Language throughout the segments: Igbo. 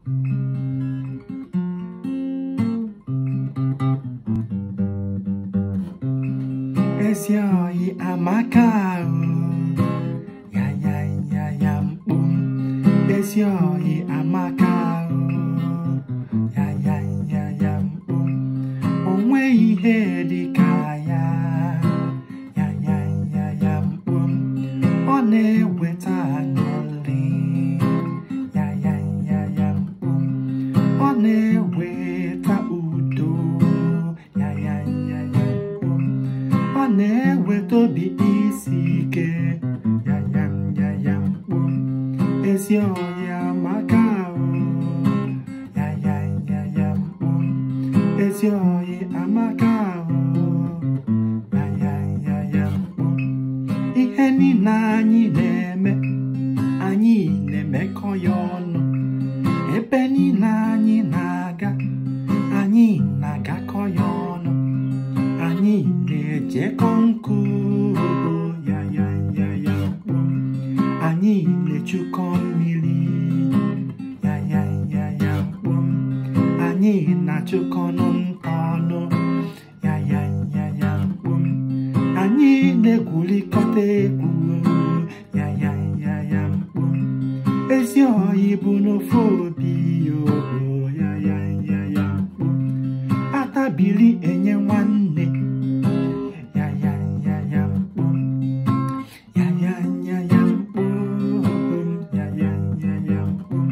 EZI OYI amaka ya mkpom. EZI OYI amaka ya mkpom. Onwe ihe dịka ya mkpom. Ọ na-eweta aṅụrị ya mkpom. Ọ na-eweta udo ya mkpom. Ọ na-eweta obi isi ike ya mkpom. EZI OYI amaka ya mkpom. EZI OYI amaka ya mkpom. Ihe niile anyị na-emekọ ya ọnụ. Ebe niile anyị na-aga, anyị na-agakọ ya ọnụ. Anyị na-ejekọ nkụ ya mkpom. Anyị na-echukọ mmiri ya mkpom. Anyị na-achụkọ ntọnụ ya mkpom. Anyị na-egwurịkọta egwu ya mkpom. EZI OYI bụ n'ofe obi ya mkpom. Atabiri enye nwanne ya mkpom. Ya mkpom. Ya mkpom.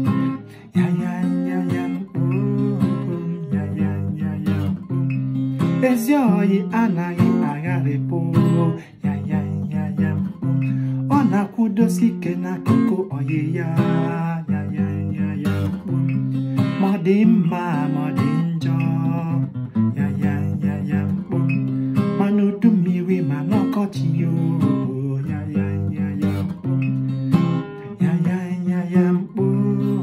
EZI OYI anaghị agharịpụ ya mkpom. Ọ na-akwụdosi ike n'akụkụ ọyị ya mkpom. Ma ọ dị mma ma ọ dị njọ ya mkpom. Ma n'udu mmiri ma n'ọkọchị ya mkpom. Ya mkpom. Ya mkpom.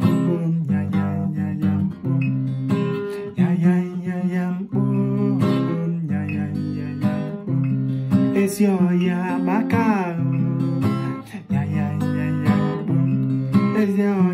EZI OYI amaka ya mkpom. EZI OYI